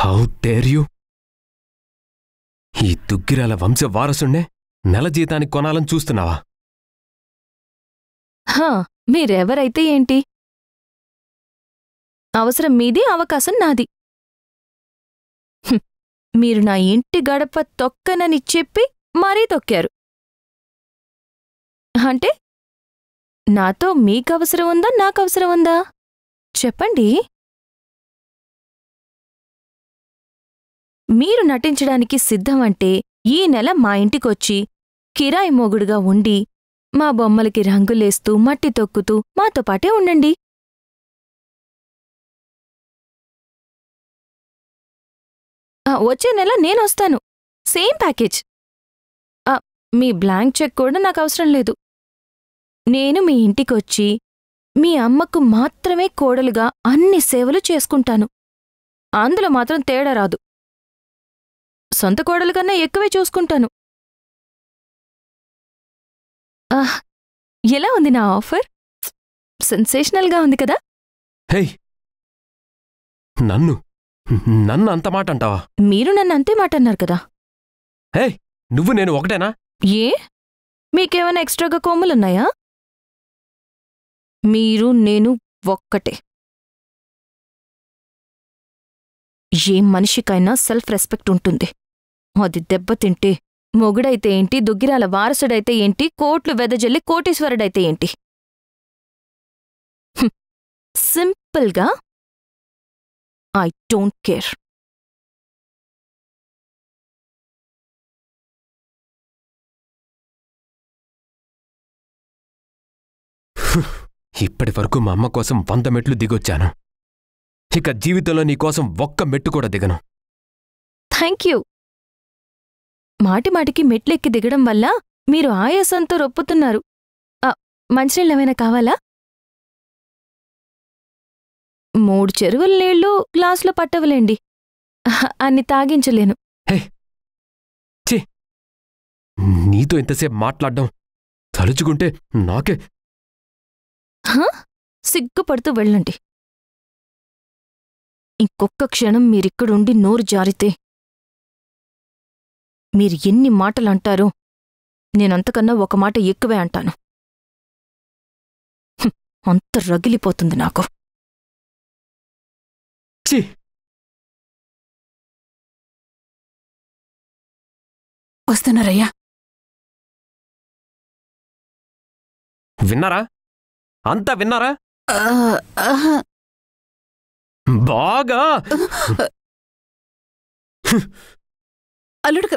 How dare you! ఈ దుగ్గిరాల వంశ వారసుణ్ణే నెల జీతానికి కొనాలని చూస్తున్నావా? మీరెవరైతే ఏంటి? అవసరం మీది, అవకాశం నాది. మీరు నా ఇంటి గడప తొక్కనని చెప్పి మరీ తొక్కారు. అంటే నాతో మీకవసరం ఉందా, నాకవసరం ఉందా? చెప్పండి. మీరు నటించడానికి సిద్ధమంటే ఈ నెల మా ఇంటికొచ్చి కిరాయి మోగుడుగా ఉండి మా బొమ్మలకి రంగులేస్తూ మట్టి తొక్కుతూ మాతో పాటే ఉండండి. వచ్చే నెల నేనొస్తాను. Same package. మీ బ్లాంక్ చెక్ కూడా నాకవసరం లేదు. నేను మీ ఇంటికొచ్చి మీ అమ్మకు మాత్రమే కోడలుగా అన్ని సేవలు చేసుకుంటాను. అందులో మాత్రం తేడా రాదు. సొంత కోడలు కన్నా ఎక్కువే చూసుకుంటాను. ఎలా ఉంది నా ఆఫర్? సెన్సేషనల్గా ఉంది కదా? హే, నన్ను అంత మాట అంటావా? మీరు నన్ను అంతే మాట అన్నారు కదా. హే, నువ్వు నేను ఒకటేనా? ఏ, మీకేమైనా ఎక్స్ట్రాగా కొమ్ములున్నాయా? మీరు నేను ఒక్కటే. ఏ మనిషికైనా సెల్ఫ్ రెస్పెక్ట్ ఉంటుంది. అది దెబ్బతింటే మొగుడైతే ఏంటి, దుగ్గిరాల వారసుడైతే ఏంటి, కోట్లు వెదజల్లి కోటీశ్వరుడైతే ఏంటి? సింపుల్గా ఐ డోంట్ కేర్. ఇప్పటి వరకు మా అమ్మ కోసం 100 మెట్లు దిగొచ్చాను. ఇక జీవితంలో నీకోసం ఒక్క మెట్టు కూడా దిగను. Thank you. మాటిమాటికి మెట్లెక్కి దిగడం వల్ల మీరు ఆయాసంతో రొప్పుతున్నారు. మంచినీళ్ళేమైనా కావాలా? 3 చెరువుల నీళ్లు గ్లాసులో పట్టవలేండి. అన్ని తాగించలేను. హే, ఛీ, నీతో ఇంతసేపు మాట్లాడ్డం తలుచుకుంటే నాకే. సిగ్గుపడుతూ వెళ్ళండి. ఇంకొక్క క్షణం మీరిక్కడుండి నోరు జారితే మీరు ఎన్ని మాటలంటారో నేనంతకన్నా ఒక మాట ఎక్కువే అంటాను. అంత రగిలిపోతుంది నాకు. వస్తున్నారయ్యా. విన్నారా? అంతా విన్నారా? బాగా అల్లుడు